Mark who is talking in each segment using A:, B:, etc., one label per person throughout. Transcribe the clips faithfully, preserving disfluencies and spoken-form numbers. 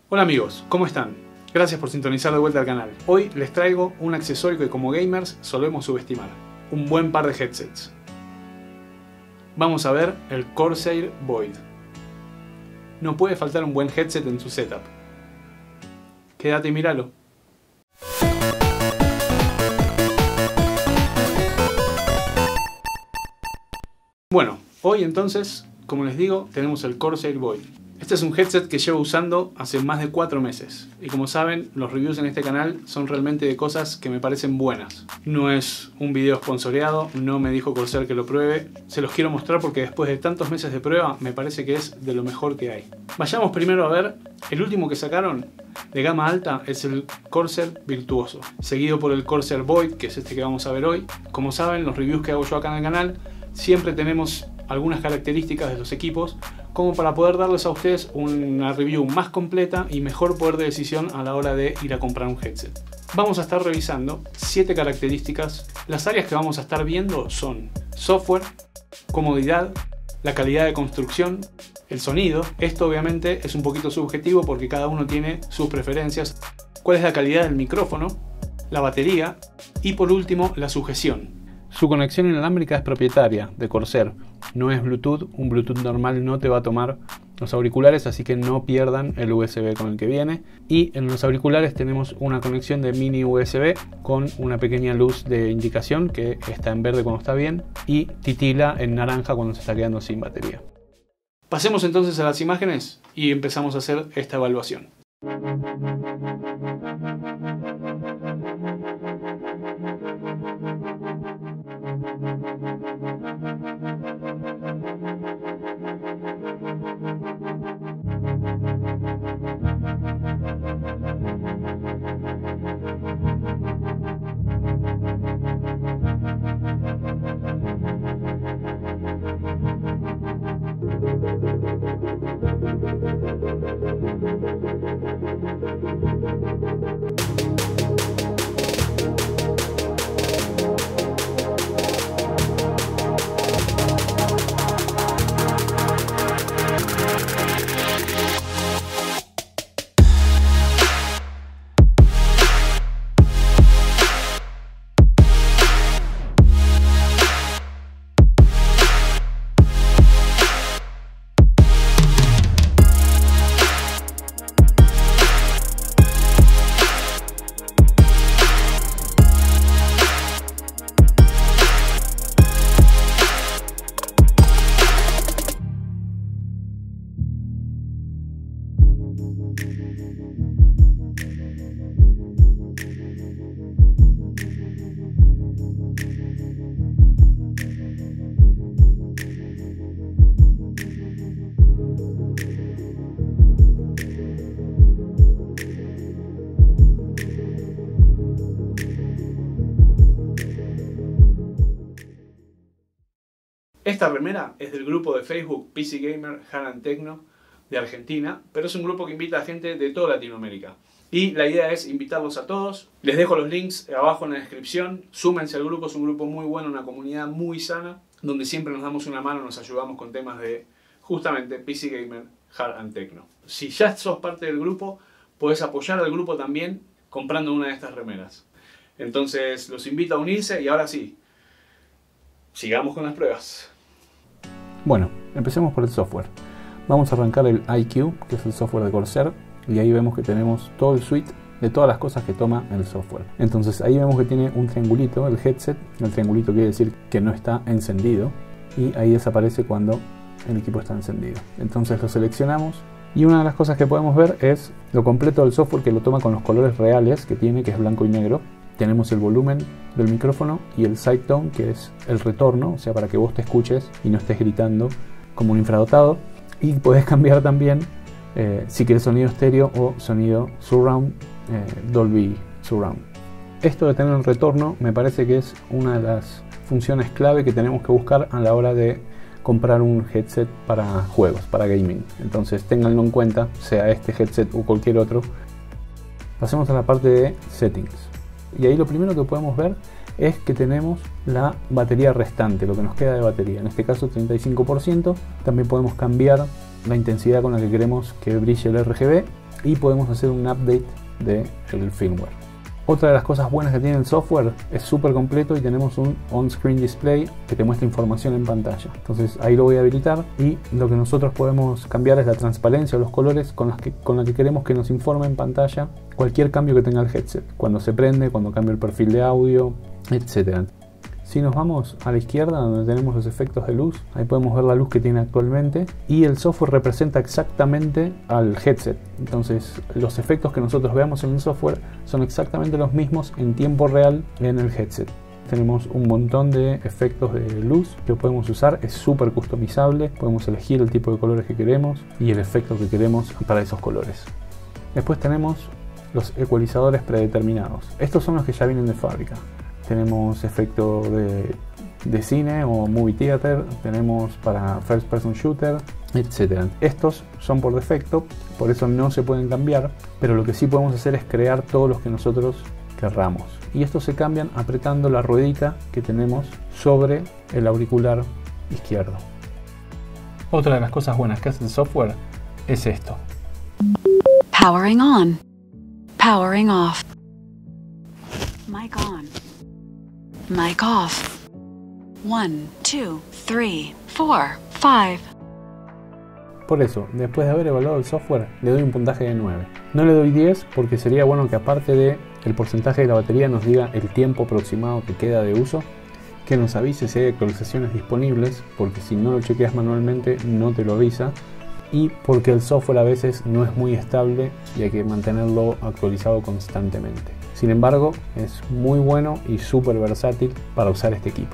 A: Hola amigos, ¿cómo están? Gracias por sintonizar de vuelta al canal. Hoy les traigo un accesorio que como gamers solemos subestimar. Un buen par de headsets. Vamos a ver el Corsair Void. No puede faltar un buen headset en su setup. Quédate y míralo. Bueno, hoy entonces, como les digo, tenemos el Corsair Void. Este es un headset que llevo usando hace más de cuatro meses. Y como saben, los reviews en este canal son realmente de cosas que me parecen buenas. No es un video sponsoreado, no me dijo Corsair que lo pruebe. Se los quiero mostrar porque después de tantos meses de prueba, me parece que es de lo mejor que hay. Vayamos primero a ver, el último que sacaron de gama alta es el Corsair Virtuoso. Seguido por el Corsair Void, que es este que vamos a ver hoy. Como saben, los reviews que hago yo acá en el canal, siempre tenemos algunas características de los equipos como para poder darles a ustedes una review más completa y mejor poder de decisión a la hora de ir a comprar un headset. Vamos a estar revisando siete características. Las áreas que vamos a estar viendo son software, comodidad, la calidad de construcción, el sonido. Esto obviamente es un poquito subjetivo porque cada uno tiene sus preferencias. Cuál es la calidad del micrófono, la batería y por último la sujeción. Su conexión inalámbrica es propietaria de Corsair, no es Bluetooth, un Bluetooth normal no te va a tomar los auriculares, así que no pierdan el U S B con el que viene. Y en los auriculares tenemos una conexión de mini U S B con una pequeña luz de indicación que está en verde cuando está bien y titila en naranja cuando se está quedando sin batería. Pasemos entonces a las imágenes y empezamos a hacer esta evaluación. Esta remera es del grupo de Facebook P C Gamer Hard and Techno de Argentina, pero es un grupo que invita a gente de toda Latinoamérica. Y la idea es invitarlos a todos. Les dejo los links abajo en la descripción. Súmense al grupo, es un grupo muy bueno, una comunidad muy sana, donde siempre nos damos una mano, nos ayudamos con temas de justamente P C Gamer Hard and Techno. Si ya sos parte del grupo, podés apoyar al grupo también comprando una de estas remeras. Entonces los invito a unirse y ahora sí, sigamos con las pruebas. Bueno, empecemos por el software. Vamos a arrancar el I Q, que es el software de Corsair, y ahí vemos que tenemos todo el suite de todas las cosas que toma el software. Entonces ahí vemos que tiene un triangulito, el headset. El triangulito quiere decir que no está encendido y ahí desaparece cuando el equipo está encendido. Entonces lo seleccionamos y una de las cosas que podemos ver es lo completo del software, que lo toma con los colores reales que tiene, que es blanco y negro. Tenemos el volumen del micrófono y el side tone, que es el retorno, o sea, para que vos te escuches y no estés gritando como un infradotado. Y podés cambiar también eh, si quieres sonido estéreo o sonido surround, eh, Dolby Surround. Esto de tener el retorno me parece que es una de las funciones clave que tenemos que buscar a la hora de comprar un headset para juegos, para gaming. Entonces ténganlo en cuenta, sea este headset o cualquier otro. Pasemos a la parte de settings. Y ahí lo primero que podemos ver es que tenemos la batería restante, lo que nos queda de batería, en este caso treinta y cinco por ciento. También podemos cambiar la intensidad con la que queremos que brille el R G B
B: y podemos hacer un update del firmware. Otra de las cosas buenas que tiene el software es súper completo y tenemos un on-screen display que te muestra información en pantalla. Entonces ahí lo voy a habilitar y lo que nosotros podemos cambiar es la transparencia o los colores con, las que, con la que queremos que nos informe en pantalla cualquier cambio que tenga el headset. Cuando se prende, cuando cambia el perfil de audio, etcétera. Si nos vamos a la izquierda donde tenemos los efectos de luz, ahí podemos ver la luz que tiene actualmente y el software representa exactamente al headset. Entonces los efectos que nosotros veamos en el software son exactamente los mismos en tiempo real en el headset. Tenemos un montón de efectos de luz que podemos usar, es súper customizable, podemos elegir el tipo de colores que queremos y el efecto que queremos para esos colores. Después tenemos los ecualizadores predeterminados. Estos son los que ya vienen de fábrica. Tenemos efecto de, de cine o movie theater, tenemos para first person shooter, etcétera. Estos son por defecto, por eso no se pueden cambiar, pero lo que sí podemos hacer es crear todos los que nosotros querramos. Y estos se cambian apretando la ruedita que tenemos sobre el auricular izquierdo. Otra de las cosas buenas que hace el software es esto.
C: Powering on. Powering off. Mic on. Mic off. One, two, three, four, five.
B: Por eso, después de haber evaluado el software, le doy un puntaje de nueve. No le doy diez porque sería bueno que aparte de el porcentaje de la batería nos diga el tiempo aproximado que queda de uso, que nos avise si hay actualizaciones disponibles, porque si no lo chequeas manualmente no te lo avisa, y porque el software a veces no es muy estable y hay que mantenerlo actualizado constantemente. Sin embargo, es muy bueno y súper versátil para usar este equipo.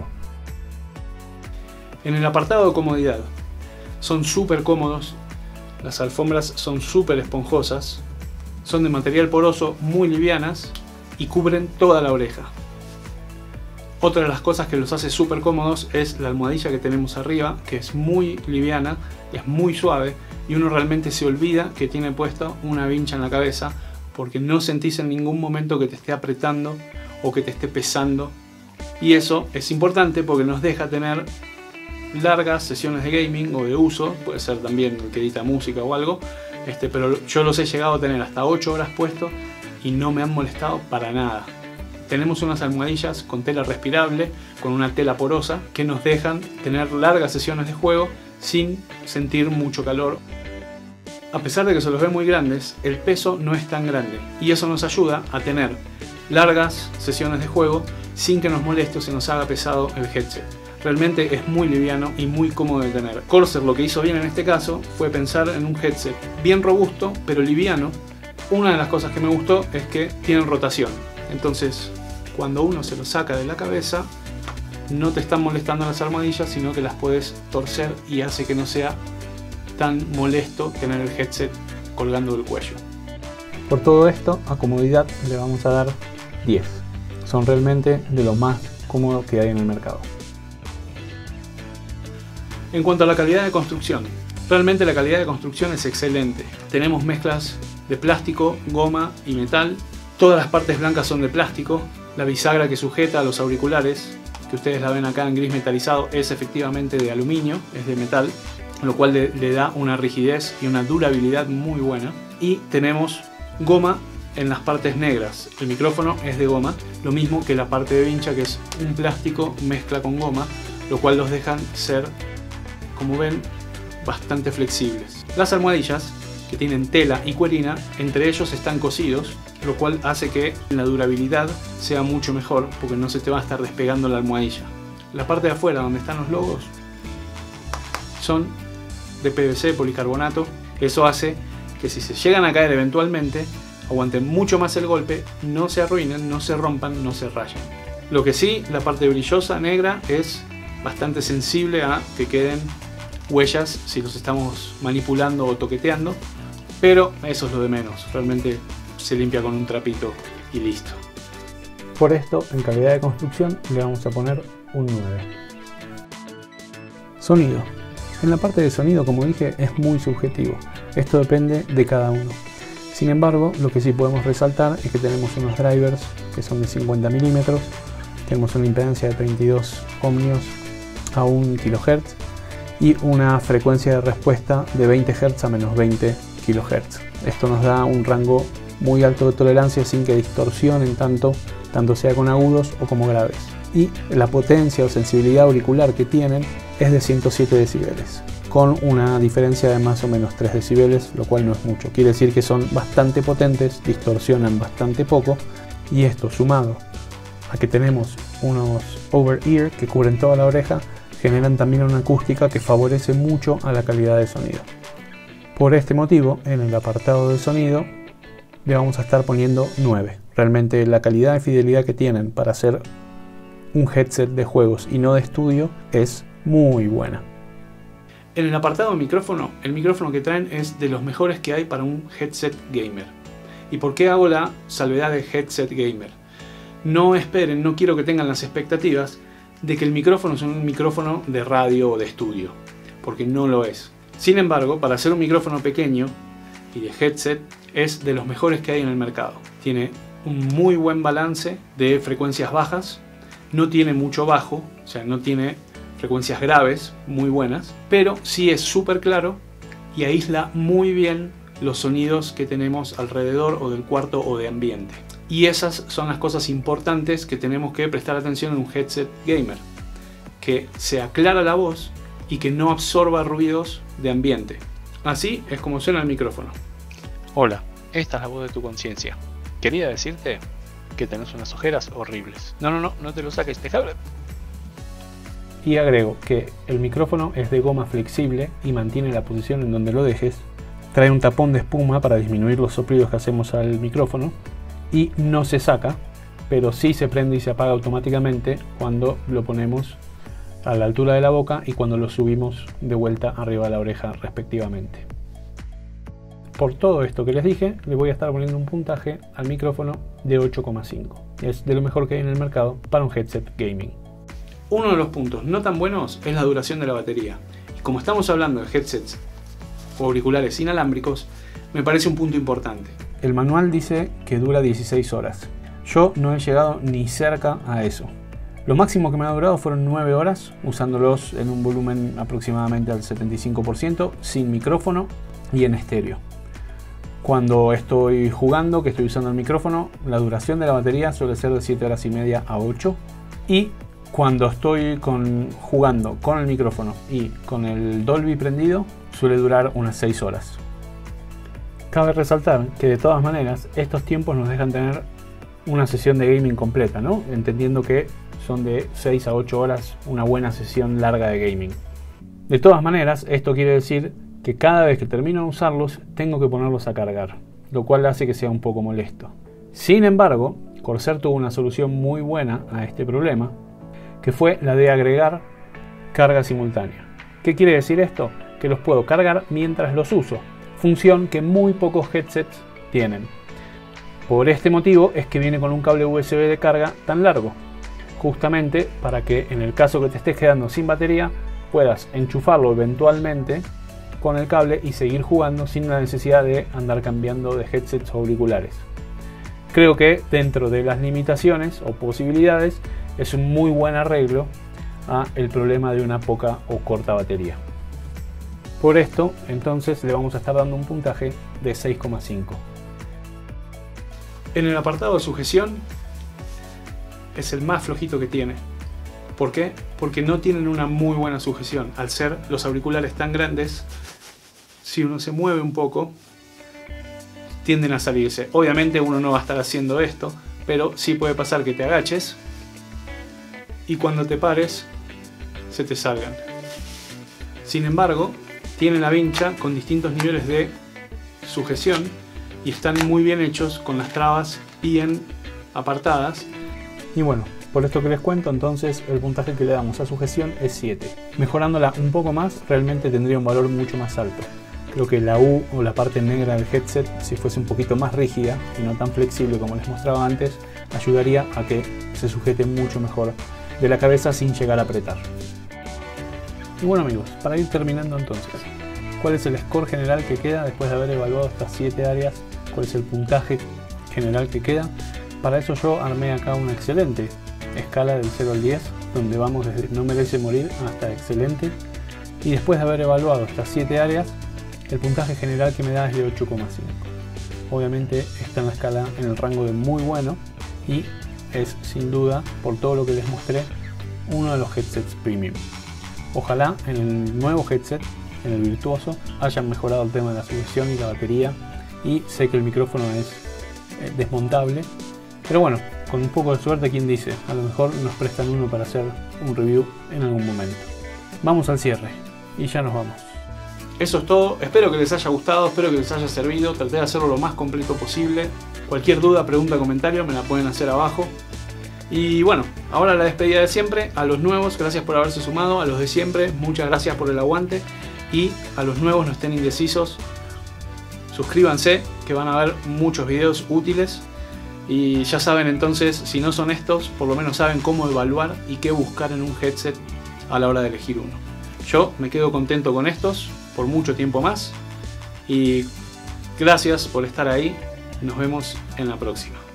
A: En el apartado de comodidad, son súper cómodos, las alfombras son súper esponjosas, son de material poroso, muy livianas y cubren toda la oreja. Otra de las cosas que los hace súper cómodos es la almohadilla que tenemos arriba, que es muy liviana, es muy suave y uno realmente se olvida que tiene puesto una vincha en la cabeza porque no sentís en ningún momento que te esté apretando o que te esté pesando. Y eso es importante porque nos deja tener largas sesiones de gaming o de uso, puede ser también el que edita música o algo, este, pero yo los he llegado a tener hasta ocho horas puestos y no me han molestado para nada. Tenemos unas almohadillas con tela respirable, con una tela porosa, que nos dejan tener largas sesiones de juego sin sentir mucho calor. A pesar de que se los ve muy grandes, el peso no es tan grande y eso nos ayuda a tener largas sesiones de juego sin que nos moleste o se nos haga pesado el headset. Realmente es muy liviano y muy cómodo de tener. Corsair lo que hizo bien en este caso fue pensar en un headset bien robusto pero liviano. Una de las cosas que me gustó es que tienen rotación. Entonces, cuando uno se lo saca de la cabeza, no te están molestando las almohadillas, sino que las puedes torcer y hace que no sea tan molesto tener el headset colgando del cuello.
B: Por todo esto, a comodidad le vamos a dar diez. Son realmente de lo más cómodo que hay en el mercado.
A: En cuanto a la calidad de construcción, realmente la calidad de construcción es excelente. Tenemos mezclas de plástico, goma y metal. Todas las partes blancas son de plástico. La bisagra que sujeta a los auriculares, que ustedes la ven acá en gris metalizado, es efectivamente de aluminio, es de metal, lo cual le, le da una rigidez y una durabilidad muy buena. Y tenemos goma en las partes negras. El micrófono es de goma, lo mismo que la parte de vincha, que es un plástico mezcla con goma, lo cual los dejan ser, como ven, bastante flexibles. Las almohadillas, que tienen tela y cuerina, entre ellos están cosidos, lo cual hace que la durabilidad sea mucho mejor porque no se te va a estar despegando la almohadilla. La parte de afuera donde están los logos son de P V C, policarbonato. Eso hace que si se llegan a caer eventualmente aguanten mucho más el golpe, no se arruinen, no se rompan, no se rayen. Lo que sí, la parte brillosa negra es bastante sensible a que queden huellas si los estamos manipulando o toqueteando, pero eso es lo de menos, realmente se limpia con un trapito y listo.
B: Por esto, en calidad de construcción le vamos a poner un nueve. Sonido. En la parte de sonido, como dije, es muy subjetivo, esto depende de cada uno. Sin embargo, lo que sí podemos resaltar es que tenemos unos drivers que son de cincuenta milímetros, tenemos una impedancia de treinta y dos ohmios a un kilohertz y una frecuencia de respuesta de veinte hertz a menos veinte kilohertz. Esto nos da un rango muy alto de tolerancia sin que distorsionen tanto, tanto sea con agudos o como graves. Y la potencia o sensibilidad auricular que tienen es de ciento siete decibeles, con una diferencia de más o menos tres decibeles, lo cual no es mucho. Quiere decir que son bastante potentes, distorsionan bastante poco, y esto sumado a que tenemos unos over-ear que cubren toda la oreja, generan también una acústica que favorece mucho a la calidad de sonido. Por este motivo, en el apartado de sonido le vamos a estar poniendo nueve. Realmente la calidad de fidelidad que tienen para hacer un headset de juegos y no de estudio es muy buena.
A: En el apartado de micrófono, el micrófono que traen es de los mejores que hay para un headset gamer. ¿Y por qué hago la salvedad de headset gamer? No esperen, no quiero que tengan las expectativas de que el micrófono es un micrófono de radio o de estudio, porque no lo es. Sin embargo, para hacer un micrófono pequeño y de headset, es de los mejores que hay en el mercado. Tiene un muy buen balance de frecuencias bajas, no tiene mucho bajo, o sea, no tiene frecuencias graves muy buenas, pero sí es súper claro y aísla muy bien los sonidos que tenemos alrededor o del cuarto o de ambiente. Y esas son las cosas importantes que tenemos que prestar atención en un headset gamer, que se aclara la voz y que no absorba ruidos de ambiente. Así es como suena el micrófono.
D: Hola, esta es la voz de tu conciencia. Quería decirte que tenés unas ojeras horribles. No, no, no, no te lo saques, déjame.
B: Y agrego que el micrófono es de goma flexible y mantiene la posición en donde lo dejes. Trae un tapón de espuma para disminuir los soplidos que hacemos al micrófono. Y no se saca, pero sí se prende y se apaga automáticamente cuando lo ponemos a la altura de la boca y cuando lo subimos de vuelta arriba de la oreja respectivamente. Por todo esto que les dije, le voy a estar poniendo un puntaje al micrófono de ocho coma cinco. Es de lo mejor que hay en el mercado para un headset gaming.
A: Uno de los puntos no tan buenos es la duración de la batería. Y como estamos hablando de headsets o auriculares inalámbricos, me parece un punto importante.
B: El manual dice que dura dieciséis horas. Yo no he llegado ni cerca a eso. Lo máximo que me ha durado fueron nueve horas, usándolos en un volumen aproximadamente al setenta y cinco por ciento, sin micrófono y en estéreo. Cuando estoy jugando, que estoy usando el micrófono, la duración de la batería suele ser de siete horas y media a ocho. Y cuando estoy con, jugando con el micrófono y con el Dolby prendido, suele durar unas seis horas. Cabe resaltar que de todas maneras estos tiempos nos dejan tener una sesión de gaming completa, ¿no? Entendiendo que son de seis a ocho horas una buena sesión larga de gaming. De todas maneras, esto quiere decir que cada vez que termino de usarlos tengo que ponerlos a cargar, lo cual hace que sea un poco molesto. Sin embargo, Corsair tuvo una solución muy buena a este problema, que fue la de agregar carga simultánea. ¿Qué quiere decir esto? Que los puedo cargar mientras los uso. Función que muy pocos headsets tienen. Por este motivo es que viene con un cable U S B de carga tan largo, justamente para que en el caso que te estés quedando sin batería puedas enchufarlo eventualmente con el cable y seguir jugando sin la necesidad de andar cambiando de headsets o auriculares. Creo que dentro de las limitaciones o posibilidades es un muy buen arreglo a el problema de una poca o corta batería. Por esto, entonces, le vamos a estar dando un puntaje de seis coma cinco.
A: En el apartado de sujeción, es el más flojito que tiene. ¿Por qué? Porque no tienen una muy buena sujeción. Al ser los auriculares tan grandes, si uno se mueve un poco, tienden a salirse. Obviamente uno no va a estar haciendo esto, pero sí puede pasar que te agaches y cuando te pares, se te salgan. Sin embargo, tienen la vincha con distintos niveles de sujeción y están muy bien hechos con las trabas bien apartadas.
B: Y bueno, por esto que les cuento, entonces el puntaje que le damos a sujeción es siete. Mejorándola un poco más, realmente tendría un valor mucho más alto. Creo que la U o la parte negra del headset, si fuese un poquito más rígida y no tan flexible como les mostraba antes, ayudaría a que se sujete mucho mejor de la cabeza sin llegar a apretar. Y bueno amigos, para ir terminando entonces, ¿cuál es el score general que queda después de haber evaluado estas siete áreas? ¿Cuál es el puntaje general que queda? Para eso yo armé acá una excelente escala del cero al diez, donde vamos desde no merece morir hasta excelente. Y después de haber evaluado estas siete áreas, El puntaje general que me da es de ocho coma cinco. Obviamente está en la escala en el rango de muy bueno y es sin duda, por todo lo que les mostré, uno de los headsets premium. Ojalá en el nuevo headset, en el Virtuoso, hayan mejorado el tema de la sujeción y la batería, y sé que el micrófono es eh, desmontable, pero bueno, con un poco de suerte, quien dice, a lo mejor nos prestan uno para hacer un review en algún momento. Vamos al cierre y ya nos vamos.
A: Eso es todo, espero que les haya gustado, espero que les haya servido, traté de hacerlo lo más completo posible. Cualquier duda, pregunta, comentario me la pueden hacer abajo. Y bueno, ahora la despedida de siempre. A los nuevos, gracias por haberse sumado. A los de siempre, muchas gracias por el aguante. Y a los nuevos, no estén indecisos, suscríbanse, que van a ver muchos videos útiles. Y ya saben entonces, si no son estos, por lo menos saben cómo evaluar y qué buscar en un headset a la hora de elegir uno. Yo me quedo contento con estos por mucho tiempo más. Y gracias por estar ahí. Nos vemos en la próxima.